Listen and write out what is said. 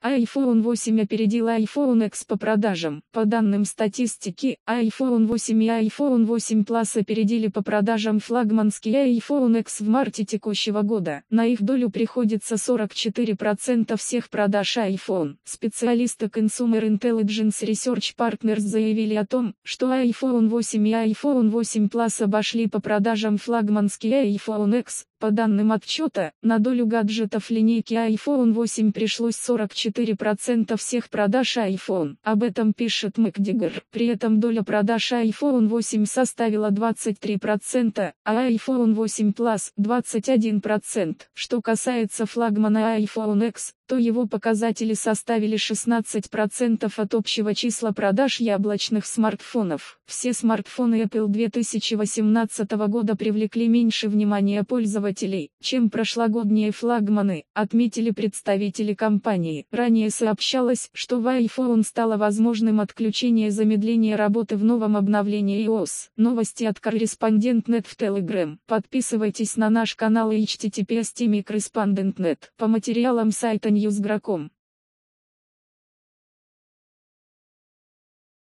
iPhone 8 опередил iPhone X по продажам. По данным статистики, iPhone 8 и iPhone 8 Plus опередили по продажам флагманский iPhone X в марте текущего года. На их долю приходится 44% всех продаж iPhone. Специалисты Consumer Intelligence Research Partners заявили о том, что iPhone 8 и iPhone 8 Plus обошли по продажам флагманский iPhone X. По данным отчета, на долю гаджетов линейки iPhone 8 пришлось 44% всех продаж iPhone. Об этом пишет MacDigger. При этом доля продаж iPhone 8 составила 23%, а iPhone 8 Plus – 21%. Что касается флагмана iPhone X, то его показатели составили 16% от общего числа продаж яблочных смартфонов. Все смартфоны Apple 2018 года привлекли меньше внимания пользователей, чем прошлогодние флагманы, отметили представители компании. Ранее сообщалось, что в iPhone стало возможным отключение замедления работы в новом обновлении iOS. Новости от Correspondent.net в Telegram. Подписывайтесь на наш канал https://correspondent.net. По материалам сайта Newsgro.com.